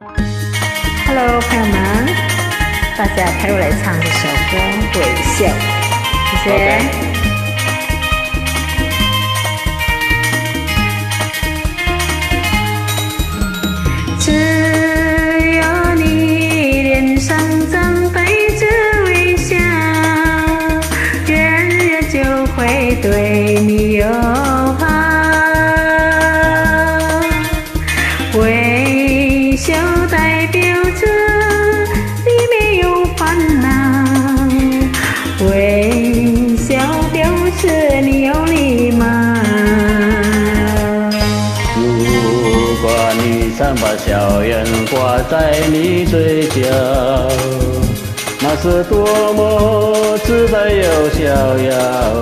Hello， 朋友们，大家陪我来唱这首歌《微笑》，谢谢。 Okay. 只有你脸上长带着微笑，人人就会对你友好。微笑代表着你没有烦恼，微笑表示你有礼貌。 如果你常把笑颜挂在你嘴角，那是多么自在又逍遥。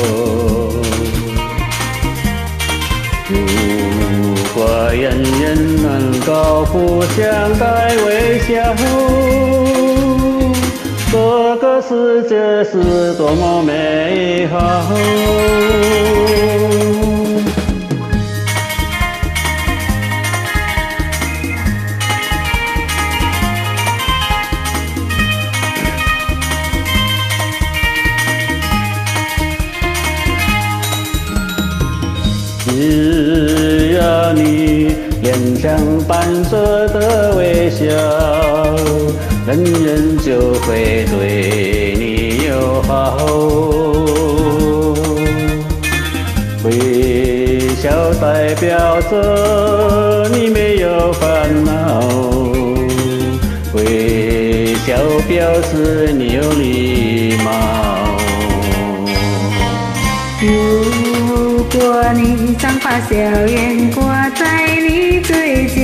如果人人能够互相带微笑，这个世界是多么美好。只要你脸上伴着的微笑，人人就会对你友好。微笑代表着你没有烦恼，微笑表示你有礼貌。 如果你常把笑颜挂在你嘴角，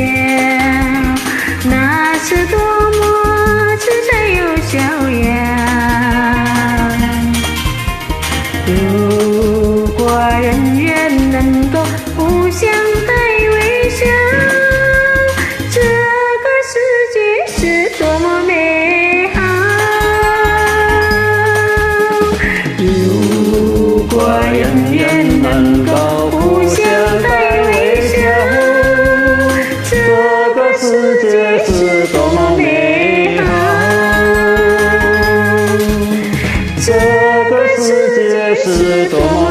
那是多么自在又逍遥。如果人人能够互相带微笑，这个世界是多么美好。如果人人能够互相带微笑，这个世界是多么美好。 这个世界是多么